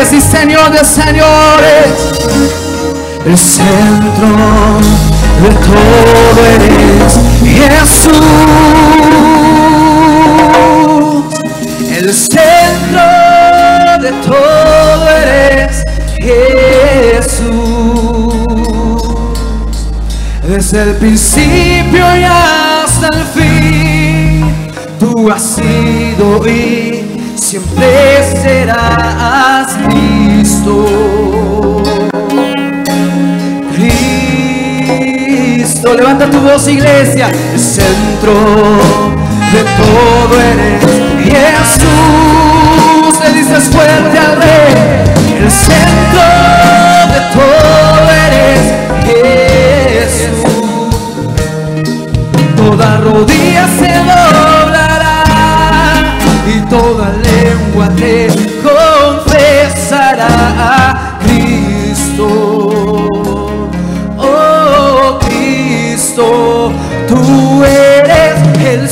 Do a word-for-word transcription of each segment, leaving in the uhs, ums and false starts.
reyes y Señor de señores. El centro de todo eres Jesús. El centro de todo eres Jesús. Desde el principio y hasta el fin, tú has sido y siempre serás Cristo. Cristo, levanta tu voz, iglesia. El centro de todo eres Jesús. Le dices fuerte al Rey. El centro de todo eres Jesús. Toda rodilla se doblará y toda lengua te confesará a Cristo. Oh Cristo, tú eres el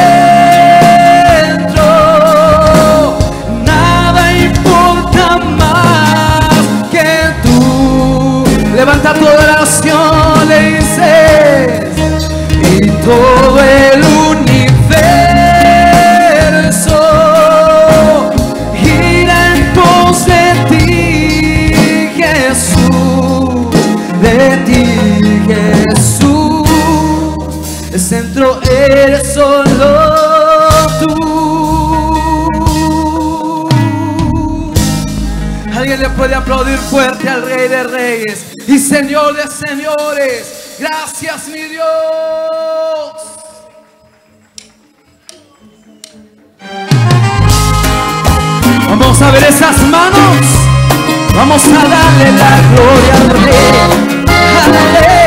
centro. Nada importa más que tú. Levanta tu oración, le dices. Y todo el universo gira en pos de ti, Jesús, de ti, Jesús. El centro eres solo tú. Alguien le puede aplaudir fuerte al Rey de Reyes y Señor de señores. Gracias, mi Dios. Vamos a ver esas manos. Vamos a darle la gloria al Rey. Aleluya.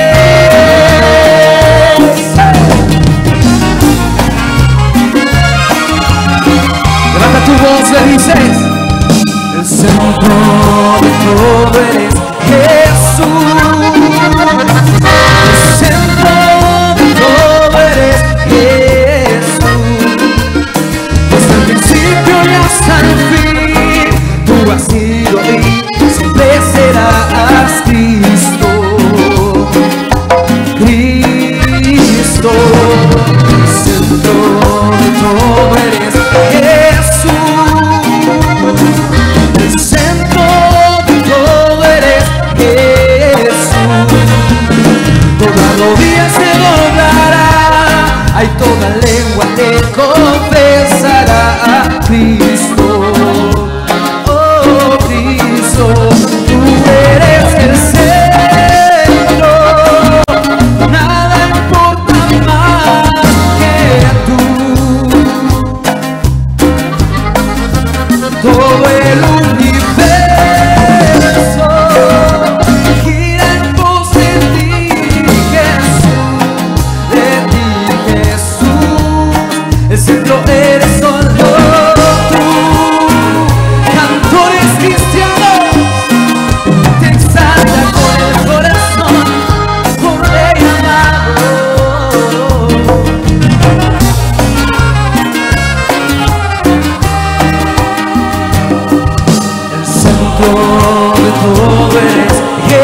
Levanta tu voz, le dices. El centro de todo eres Jesús. El centro de todo eres Jesús. Desde el principio y hasta el fin, tú has sido y siempre serás Cristo. Cristo. El centro de todo eres Jesús. El centro de todo eres Jesús. Toda rodilla se doblará, ay, toda lengua te confesará a Cristo. Oh Cristo, tú eres el centro. Nada importa más que tú. Todo el universo gira en pos de ti, Jesús, de ti, Jesús. El centro eres solo tú. Cantores cristianos, te exalta con el corazón, por Rey amado. El centro de todo eres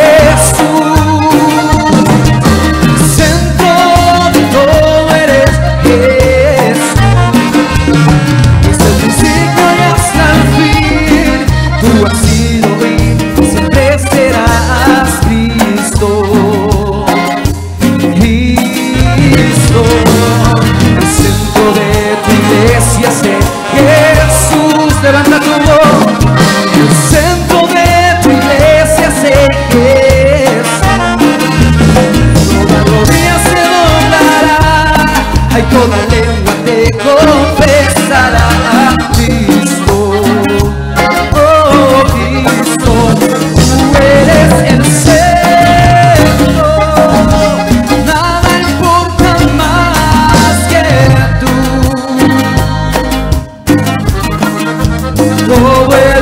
Jesús. El centro de todo eres Jesús. Desde el principio y hasta el fin, tú has sido y siempre serás Cristo. Cristo. El centro de tu iglesia sé Jesús. Levanta tu voz. El centro de tu iglesia sé Jesús. Toda rodilla se doblará, ay, toda lengua te confesará a Cristo. Oh Cristo, tú eres el centro. Nada importa más que tú. Todo el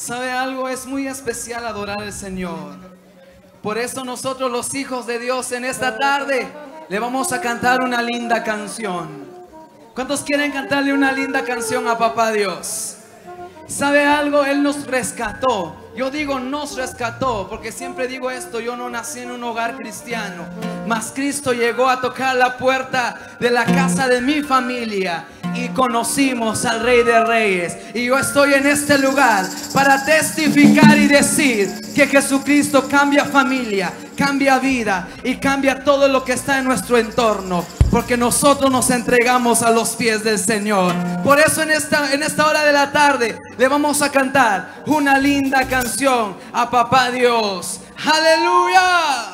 ¿Sabe algo? Es muy especial adorar al Señor. Por eso nosotros los hijos de Dios en esta tarde le vamos a cantar una linda canción. ¿Cuántos quieren cantarle una linda canción a Papá Dios? ¿Sabe algo? Él nos rescató. Yo digo nos rescató porque siempre digo esto: yo no nací en un hogar cristiano, mas Cristo llegó a tocar la puerta de la casa de mi familia y conocimos al Rey de Reyes. Y yo estoy en este lugar para testificar y decir que Jesucristo cambia familia, cambia vida y cambia todo lo que está en nuestro entorno, porque nosotros nos entregamos a los pies del Señor. Por eso en esta, en esta hora de la tarde le vamos a cantar una linda canción a Papá Dios. ¡Aleluya!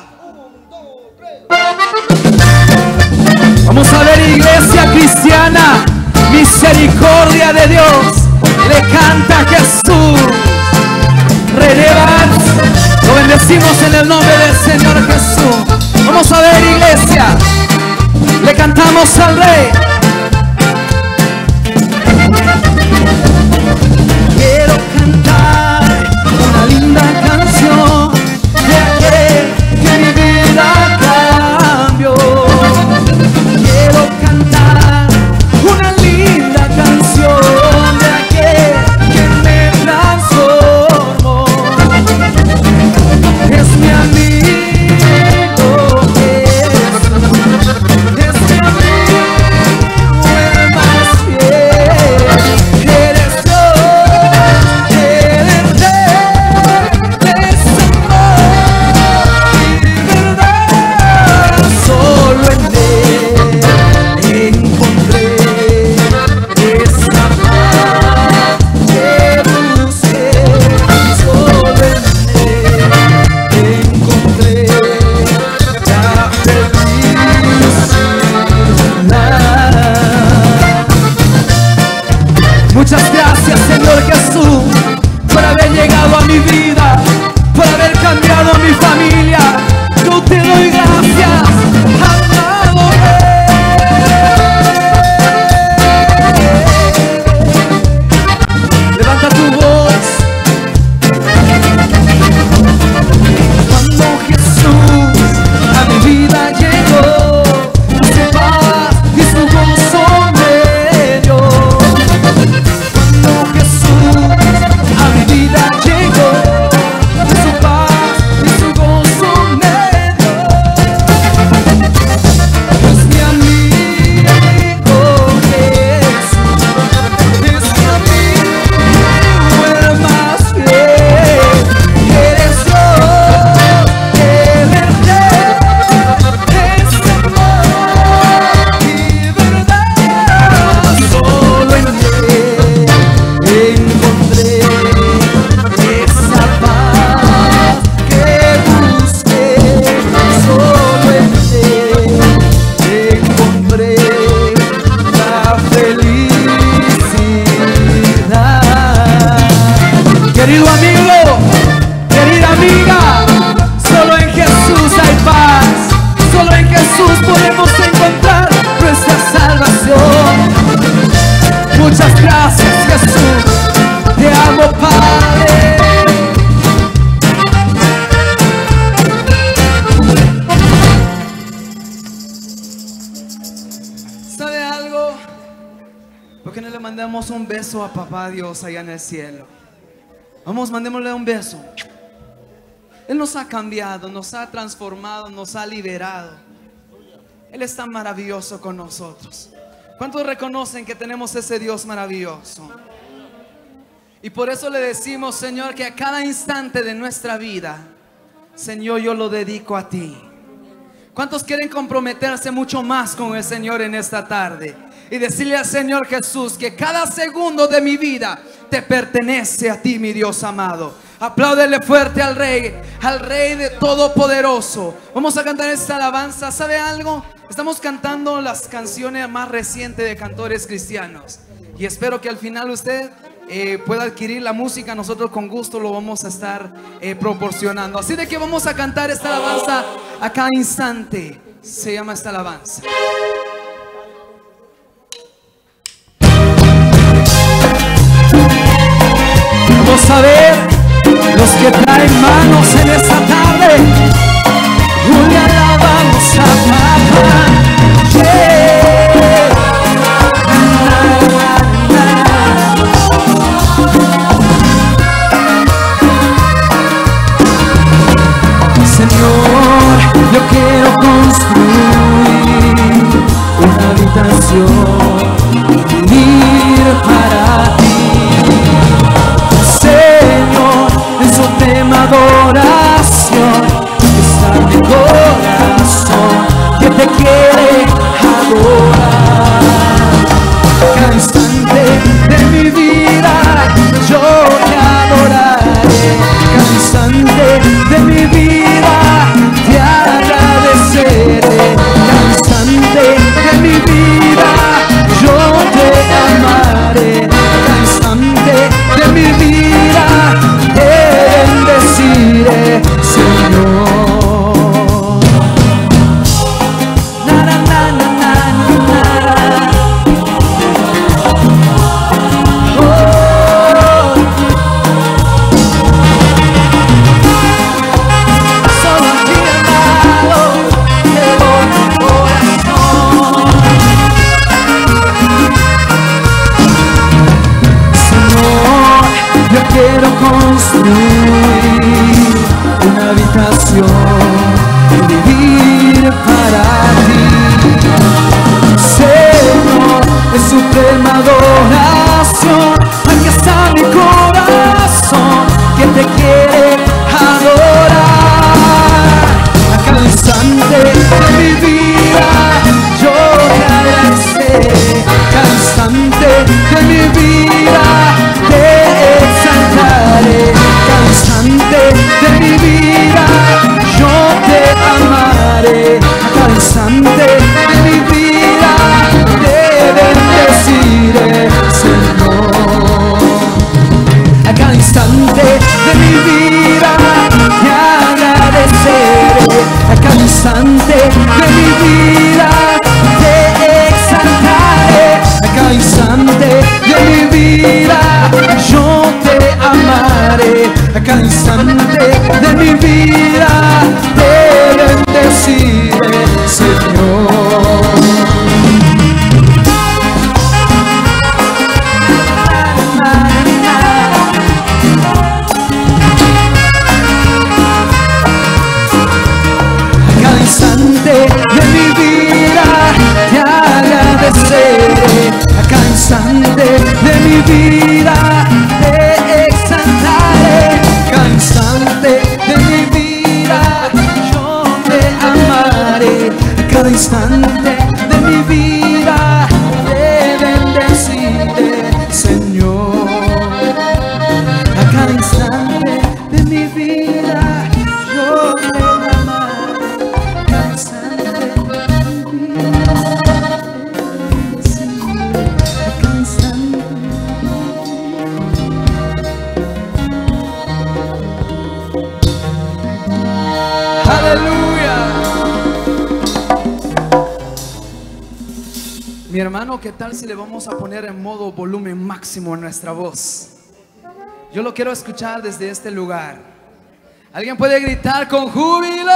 Vamos a ver, iglesia cristiana, misericordia de Dios, le canta a Jesús. Renevat, lo bendecimos en el nombre del Señor Jesús. Vamos a ver, iglesia, le cantamos al Rey. Quiero cantar una linda canción de aquel que mi vida cambió. Quiero cantar una linda canción de aquel que me transformó. Es mi amigo Jesús, es mi amigo el más fiel. Eres Dios, eres Rey, es amor y verdad. Solo en Él encontré esa paz que busqué. Solo en Él encontré la felicidad. Muchas gracias, Señor Jesús, por haber llegado a mi vida, por haber cambiado a mi familia. Yo te doy gracias, amado Rey. Levanta tu voz. Cuando Jesús a mi vida llegó, su paz y su gozo me dio. Cuando Jesús a mi vida llegó, su paz y su gozo me dio. Es mi amigo Jesús, es mi amigo el más fiel. Eres Dios, eres Rey, es amor y verdad. Solo en Él encontré esa paz que busqué. Solo en Él encontré la felicidad. Querido amigo, querida amiga, solo en Jesús hay paz. Solo en Jesús podemos encontrar nuestra salvación. Muchas gracias, Jesús. Te amo, Padre. ¿Sabe algo? ¿Por qué no le mandamos un beso a Papá Dios allá en el cielo? Vamos, mandémosle un beso. Él nos ha cambiado, nos ha transformado, nos ha liberado. Él es tan maravilloso con nosotros. ¿Cuántos reconocen que tenemos ese Dios maravilloso? Y por eso le decimos, Señor, que a cada instante de nuestra vida, Señor, yo lo dedico a ti. ¿Cuántos quieren comprometerse mucho más con el Señor en esta tarde? Y decirle al Señor Jesús que cada segundo de mi vida te pertenece a ti, mi Dios amado. Apláudele fuerte al Rey, al Rey de Todopoderoso. Vamos a cantar esta alabanza. ¿Sabe algo? Estamos cantando las canciones más recientes de cantores cristianos. Y espero que al final usted eh, pueda adquirir la música. Nosotros con gusto lo vamos a estar eh, proporcionando. Así de que vamos a cantar esta alabanza a cada instante. Se llama esta alabanza. Vamos a ver los que traen manos en esta tarde. Le alabamos a papá. Yeah. Señor, yo quiero construir una habitación, vivir para ti. Señor, es un tema de adoración que está en mi corazón, que te quiere adorar. Cada instante de mi vida yo te adoraré. Cada instante de mi vida te agradeceré. Cada instante de mi vida yo te amaré. Cada instante de mi vida te bendeciré, Señor. Na, na, na, na, na, na. Oh. Solo a ti, amado, te doy mi corazón. Señor, yo quiero construir una habitación y vivir para ti. Señor, es suprema adoración. Aquí está mi corazón que te quiere adorar. A cada instante de mi vida yo te agradeceré. Cada instante de mi vida te exaltaré. Cada instante de mi vida yo te amaré. A cada instante de mi vida te bendeciré, Señor. A cada instante de mi vida te agradeceré. A cada instante de mi vida te exaltaré. A cada instante de mi vida yo te amaré. A cada instante de mi vida te bendeciré, Señor. De mi vida te agradeceré. A cada instante de mi vida te exaltaré. Cada instante de mi vida yo te amaré. A cada instante de mi vida te bendeciré, Señor. A cada instante de mi vida yo te Mi hermano, ¿qué tal si le vamos a poner en modo volumen máximo en nuestra voz? Yo lo quiero escuchar desde este lugar. ¿Alguien puede gritar con júbilo?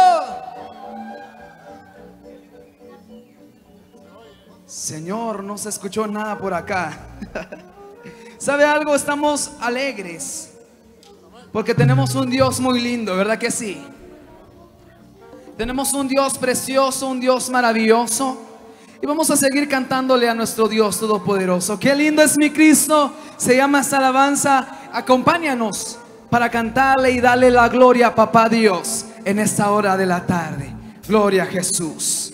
Señor, no se escuchó nada por acá. ¿Sabe algo? Estamos alegres porque tenemos un Dios muy lindo, ¿verdad que sí? Tenemos un Dios precioso, un Dios maravilloso. Y vamos a seguir cantándole a nuestro Dios todopoderoso. Qué lindo es mi Cristo. Se llama esta alabanza. Acompáñanos para cantarle y darle la gloria a Papá Dios en esta hora de la tarde. Gloria a Jesús.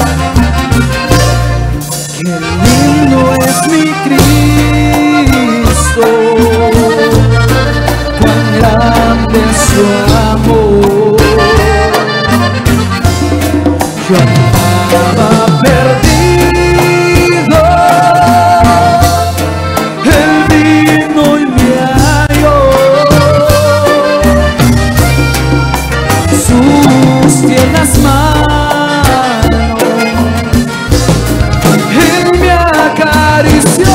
Qué lindo es mi Cristo. Yo andaba perdido, Él vino y me halló. Sus tiernas manos Él me acarició,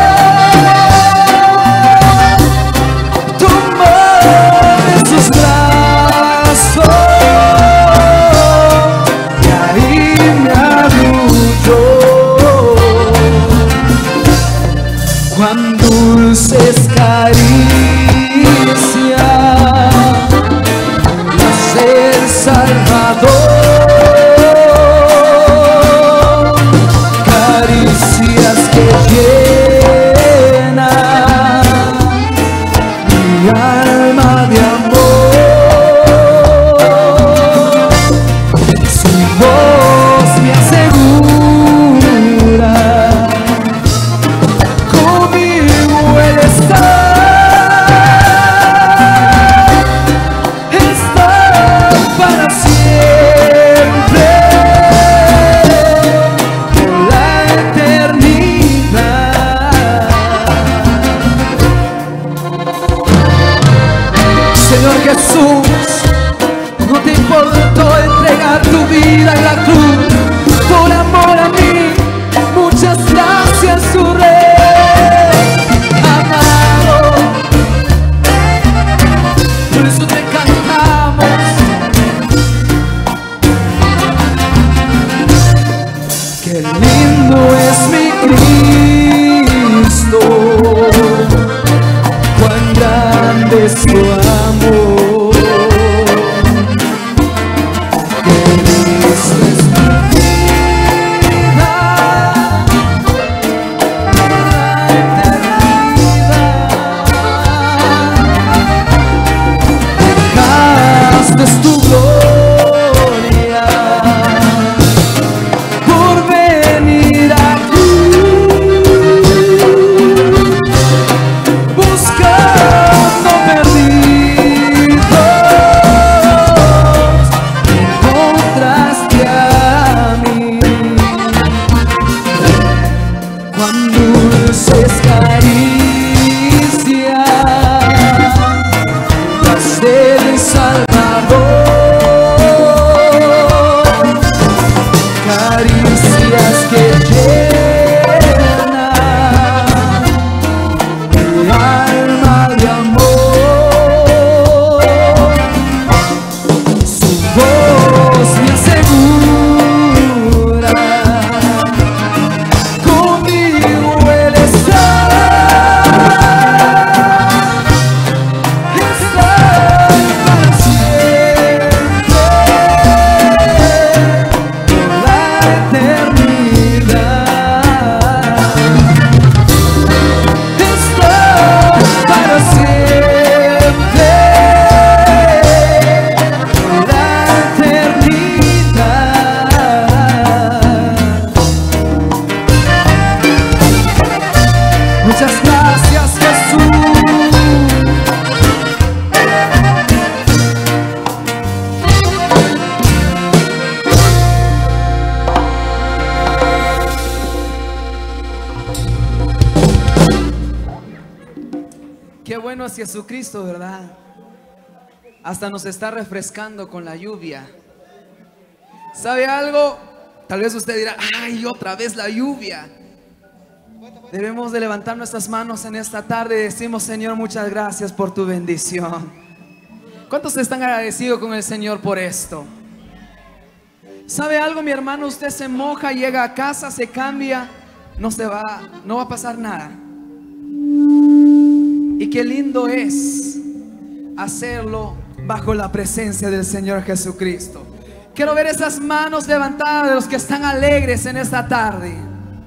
tomó en sus brazos y ahí me arrulló. Cuán dulces caricias el Salvador, caricias que llenan mi alma de amor. Su voz me asegura, conmigo Él está. Para siempre, por la eternidad. Señor Jesús, no te importó entregar tu vida en la cruz por amor a mí. Muchas gracias, su Rey amado. Por eso te cantamos. Qué lindo es mi Cristo, cuán grande es tu amor. Qué lindo es mi vida, la eternidad. Dejaste tu gloria por venir aquí, buscando perdidos, encontraste a mí. Cuán dulces caricias las del Salvador, caricias que llenan mi alma de amor. Su voz me asegura, conmigo Él está. Está para siempre, por la eternidad. Está para siempre, por la eternidad. Muchas gracias, Jesús. Qué bueno es Jesucristo, ¿verdad? Hasta nos está refrescando con la lluvia. ¿Sabe algo? Tal vez usted dirá, ay, otra vez la lluvia. Debemos de levantar nuestras manos en esta tarde y decimos, Señor, muchas gracias por tu bendición. ¿Cuántos están agradecidos con el Señor por esto? ¿Sabe algo, mi hermano? Usted se moja, llega a casa, se cambia, no se va, no va a pasar nada. Y qué lindo es hacerlo bajo la presencia del Señor Jesucristo. Quiero ver esas manos levantadas de los que están alegres en esta tarde.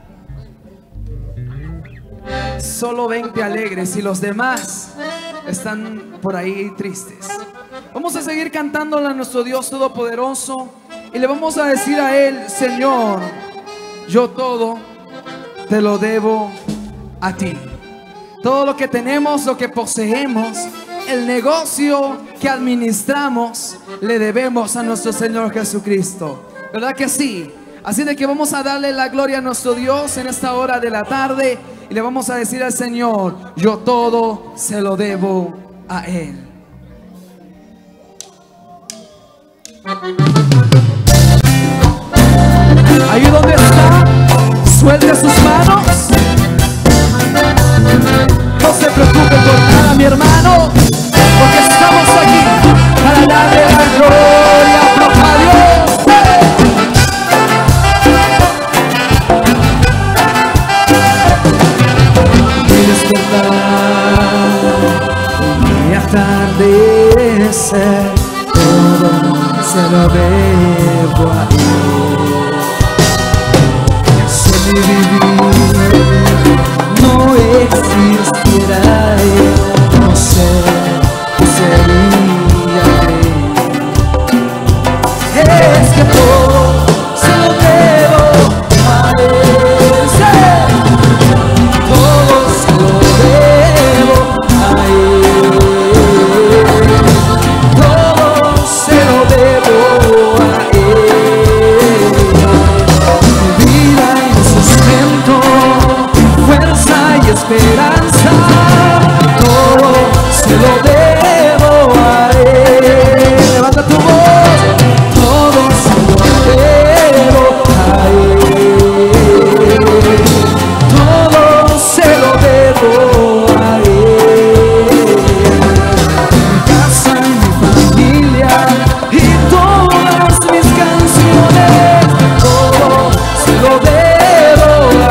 Solo veinte alegres y los demás están por ahí tristes. Vamos a seguir cantándole a nuestro Dios Todopoderoso y le vamos a decir a Él, Señor, yo todo te lo debo a ti. Todo lo que tenemos, lo que poseemos, el negocio que administramos, le debemos a nuestro Señor Jesucristo. ¿verdad que sí? Así de que vamos a darle la gloria a nuestro Dios en esta hora de la tarde y le vamos a decir al Señor: yo todo se lo debo a Él. Ahí donde está, suelte sus manos. No se preocupe por nada, mi hermano, porque estamos aquí para darle la gloria a Dios. Mi despertar y atardecer, todo se lo debo a Él. Si mi vivir no existiera Él, no sé qué sería de Él. Es que todo se lo debo a Él, todo se lo debo a Él, todo se lo debo a Él. Mi vida y mi sustento, fuerza y esperanza, todo se lo debo a Él. Levanta tu voz. Todo se lo debo a Él, todo se lo debo a Él. Mi casa y mi familia y todas mis canciones, todo se lo debo a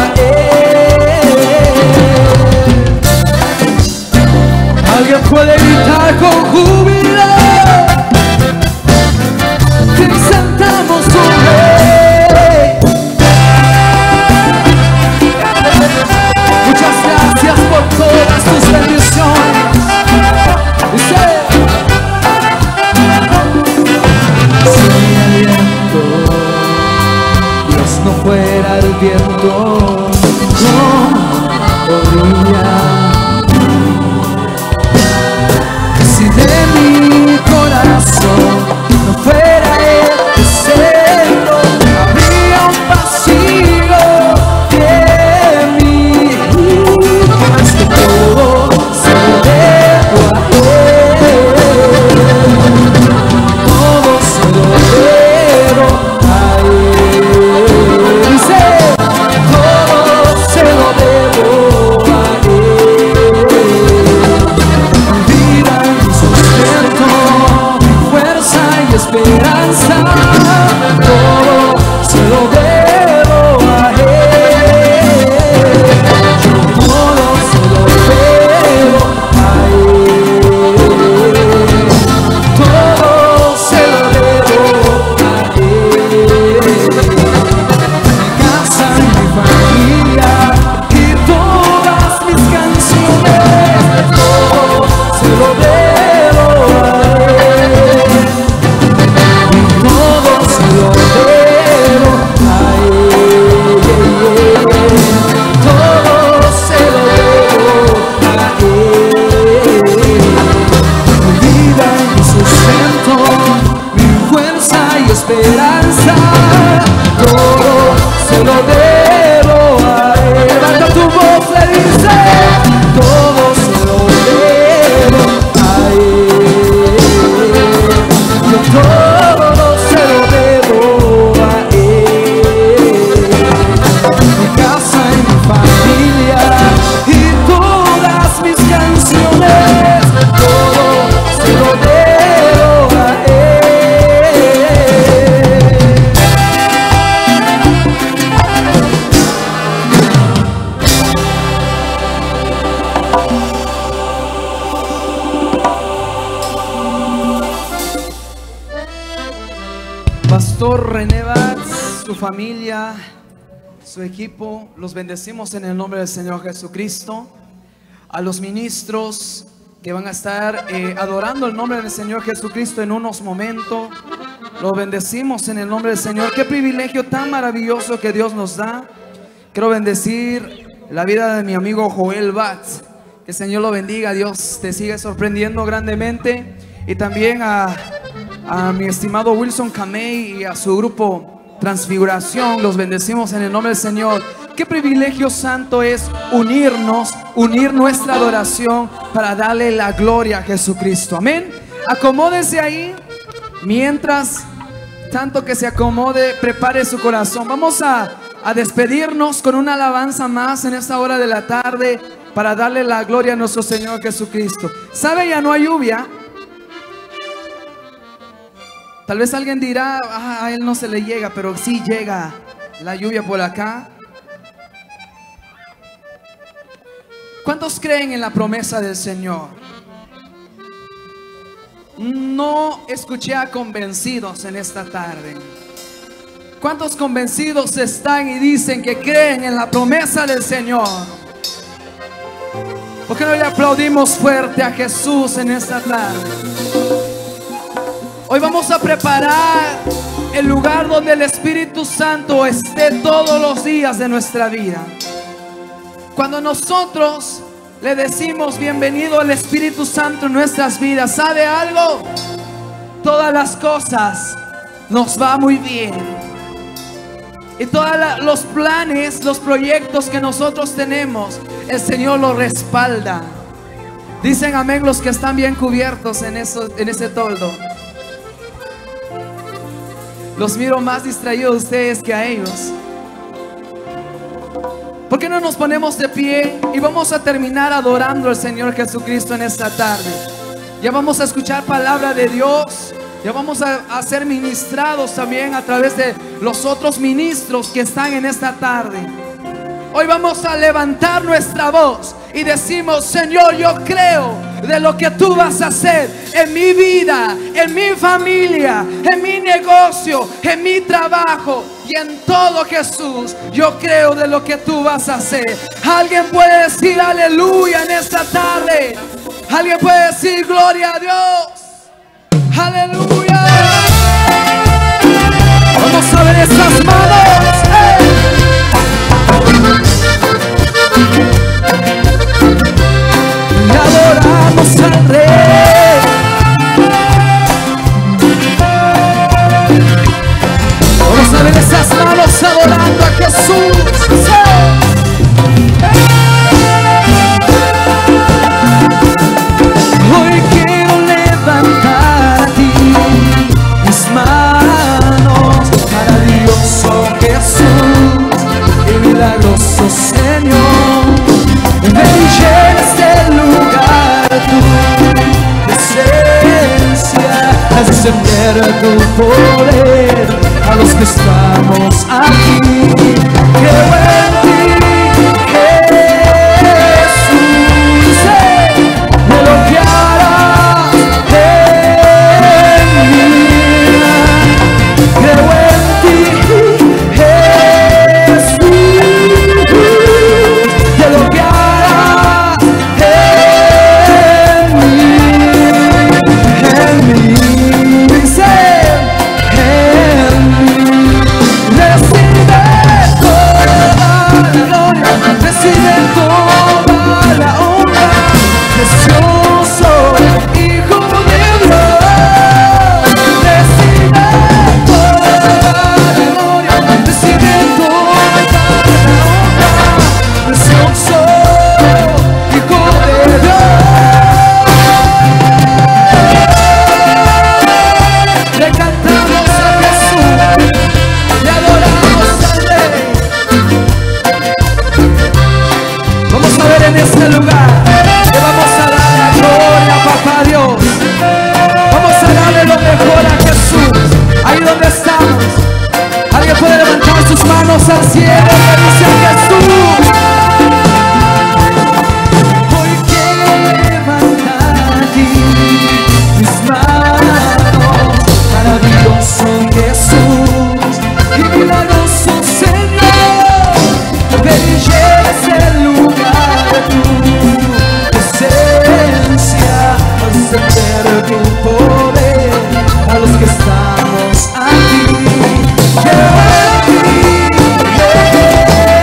Él. Alguien puede gritar con júbilo: te exaltamos, oh Rey. Muchas gracias por todas tus bendiciones. Dice: si el viento, Dios no fuera el viento, no podría. Si de mi corazón no fuera el deseo, habría un vacío en mí. Más que todo se lo debo a Él, todo se lo debo a Él. Dice: todo se lo debo a Él. Mi vida y mi sustento, mi fuerza y esperanza, todo se lo debo a Él. Todo se lo debo a Él, todo se lo debo a Él. Mi casa y mi familia y todas mis canciones, todo se lo debo a Él, y todo se lo debo a Él, todo se lo debo a Él. Mi vida y mi sustento, mi fuerza y esperanza, todo se lo debo a Él. Levanta tu voz, le dice: todo se lo debo a Él, yo todo se lo debo a Él. Mi casa y mi familia y todas mis canciones, todo se lo debo a Él. Pastor René Batz, su familia, su equipo, los bendecimos en el nombre del Señor Jesucristo. A los ministros que van a estar eh, adorando el nombre del Señor Jesucristo en unos momentos, los bendecimos en el nombre del Señor. Qué privilegio tan maravilloso que Dios nos da. Quiero bendecir la vida de mi amigo Joel Batz. Que el Señor lo bendiga, Dios te sigue sorprendiendo grandemente. Y también a, a mi estimado Wilson Camey y a su grupo Transfiguración. Los bendecimos en el nombre del Señor. Qué privilegio santo es unirnos, unir nuestra adoración para darle la gloria a Jesucristo. Amén. Acomódese ahí. Mientras tanto que se acomode, prepare su corazón. Vamos a, a despedirnos con una alabanza más en esta hora de la tarde para darle la gloria a nuestro Señor Jesucristo. ¿Sabe? Ya no hay lluvia. Tal vez alguien dirá, ah, a él no se le llega, pero sí llega la lluvia por acá. ¿Cuántos creen en la promesa del Señor? No escuché a convencidos en esta tarde. ¿Cuántos convencidos están y dicen que creen en la promesa del Señor? ¿Por qué no le aplaudimos fuerte a Jesús en esta tarde? Hoy vamos a preparar el lugar donde el Espíritu Santo esté todos los días de nuestra vida. Cuando nosotros le decimos bienvenido al Espíritu Santo en nuestras vidas, ¿sabe algo? Todas las cosas nos va muy bien. Y todos los planes, los proyectos que nosotros tenemos, el Señor los respalda. Dicen amén los que están bien cubiertos en, eso, en ese toldo. Los miro más distraídos a ustedes que a ellos. ¿Por qué no nos ponemos de pie y vamos a terminar adorando al Señor Jesucristo en esta tarde? Ya vamos a escuchar palabra de Dios. Ya vamos a, a ser ministrados también a través de los otros ministros que están en esta tarde. Hoy vamos a levantar nuestra voz y decimos: Señor, yo creo de lo que tú vas a hacer en mi vida, en mi familia, en mi negocio, en mi trabajo y en todo, Jesús. Yo creo de lo que tú vas a hacer. Alguien puede decir aleluya en esta tarde. Alguien puede decir gloria a Dios. Aleluya. Vamos a ver esas manos. ¡Hey! Y adoramos al Rey. Vamos a ver esas manos adorando a Jesús. Hoy quiero levantar a ti mis manos, maravilloso Jesús y milagroso Señor. Ven y llena este lugar tu presencia, haz descender tu poder a los que estamos aquí. Creo en ti, Jesús, de lo que harás en mí. Creo en ti, Jesús, de lo que harás en mí, en mí, dice, en mí. Recibe toda la gloria, recibe toda la honra, precioso Hijo de Dios. Recibe toda la gloria, recibe toda la honra, precioso Hijo de Dios. Le cantamos a Jesús, le adoramos al Rey. Vamos a ver en este lugar, le vamos a dar la gloria a Papá Dios. Vamos a darle lo mejor a Jesús. Ahí donde estamos, alguien puede levantar sus manos al cielo y dice a Jesús: hoy quiero levantar a ti mis manos, maravilloso Jesús y milagroso Señor. Ven y llena ese lugar tu presencia, haz descender tu poder a los que estamos aquí. Creo en ti,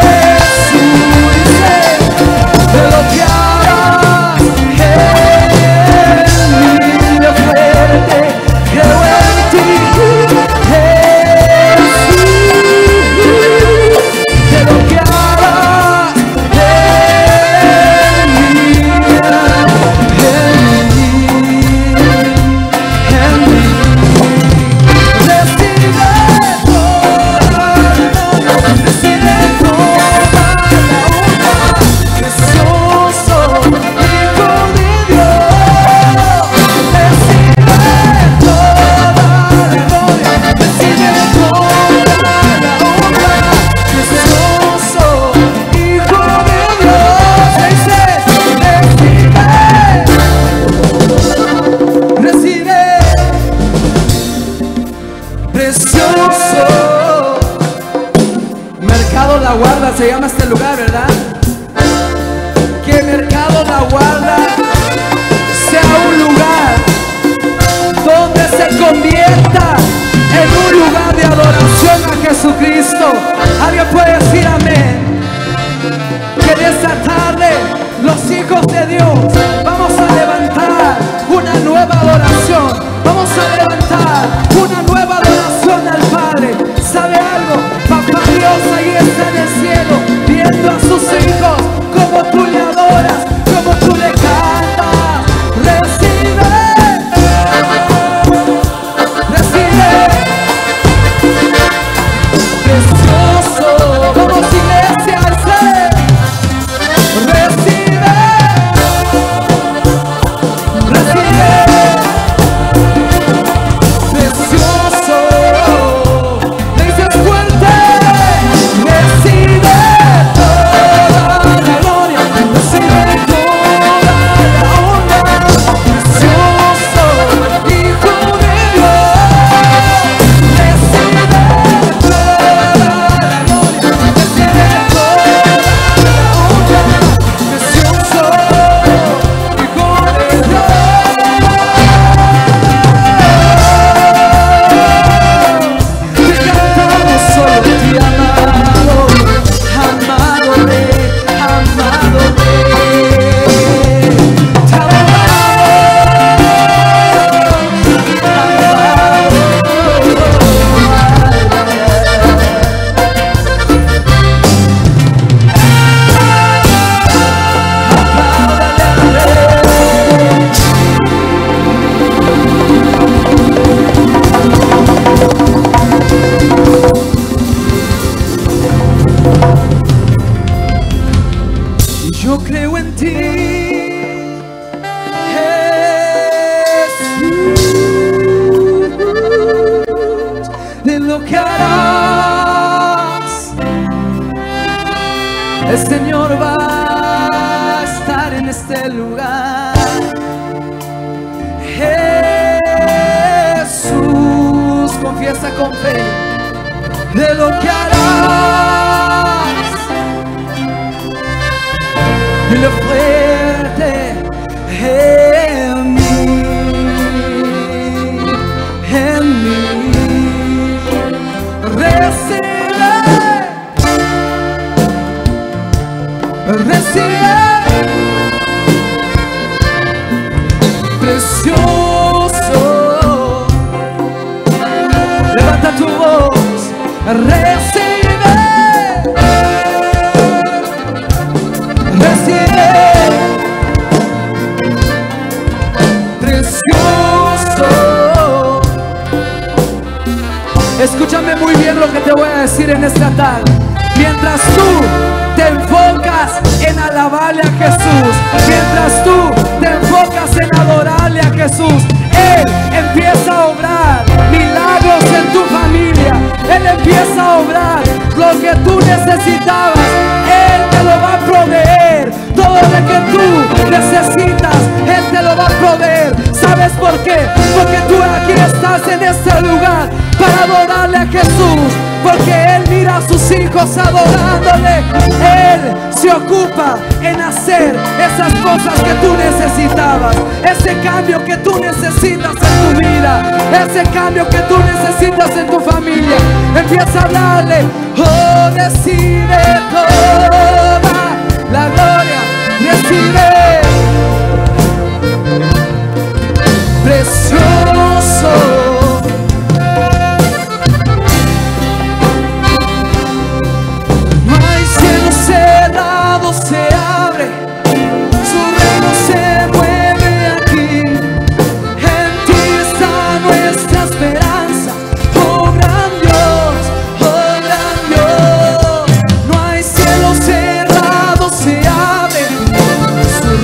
se llama este lugar, ¿verdad? Que Mercado La Guarda sea un lugar donde se convierta en un lugar de adoración a Jesucristo. ¿Alguien puede decir amén? Que en esta tarde los hijos de Dios vamos a levantar una nueva adoración. Vamos a levantar una nueva adoración al Padre. ¿Sabe algo? Papá Dios ahí está en el cielo, viendo a sus hijos como tú le adoras, como tú le cantas. Recibe, recibe, precioso. Vamos, iglesia, al ser. Recibe, recibe, precioso. Le dices fuerte, recibe toda la gloria, recibe toda la honra. Precioso Hijo de Dios, recibe toda la gloria, recibe toda la honra. Precioso Hijo de Dios. Te cantamos solo ti, amado, amado Rey, amado Rey. Te Yo creo en ti, Jesús, de lo que harás. El Señor va a estar en este lugar. Jesús, confiesa con fe de lo que harás. Dile fuerte, en mí, en mí. Recibe, recibe, precioso. Levanta tu voz, recibe, recibe, precioso. Escúchame muy bien lo que te voy a decir en esta tarde. Mientras tú te enfocas en alabarle a Jesús, mientras tú te enfocas en adorarle a Jesús, Él empieza a obrar milagros en tu familia. Él empieza a obrar lo que tú necesitabas. Él te lo va a proveer. Todo lo que tú necesitas, Él te lo va a proveer. ¿Sabes por qué? Porque tú aquí estás en este lugar para adorarle a Jesús. Porque Él mira a sus hijos adorándole. Él se ocupa en hacer esas cosas que tú necesitabas. Ese cambio que tú necesitas en tu vida. Ese cambio que tú necesitas en tu familia. Empieza a hablarle. Oh, recibe toda la gloria. Recibe. Precioso. Se abre, su reino se mueve aquí. En ti está nuestra esperanza. Oh gran Dios, oh gran Dios. No hay cielo cerrado, se abre. Su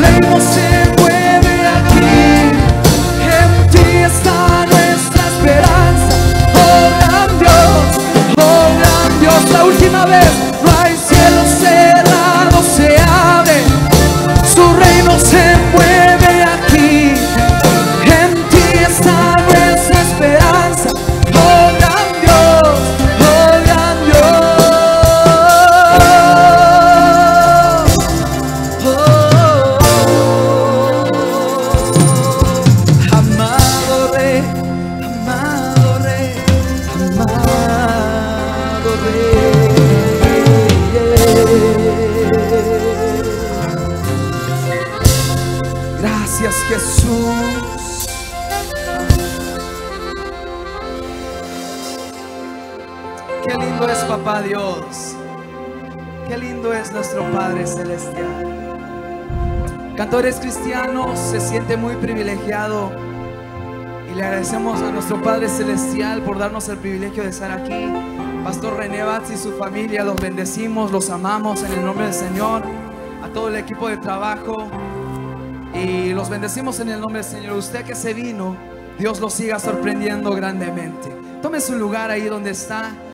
Jesús. Qué lindo es Papá Dios. Qué lindo es nuestro Padre Celestial. Cantores cristianos, se siente muy privilegiado y le agradecemos a nuestro Padre Celestial por darnos el privilegio de estar aquí. Pastor René Batz y su familia, los bendecimos, los amamos en el nombre del Señor. A todo el equipo de trabajo y los bendecimos en el nombre del Señor. Usted que se vino, Dios lo siga sorprendiendo grandemente. Tome su lugar ahí donde está.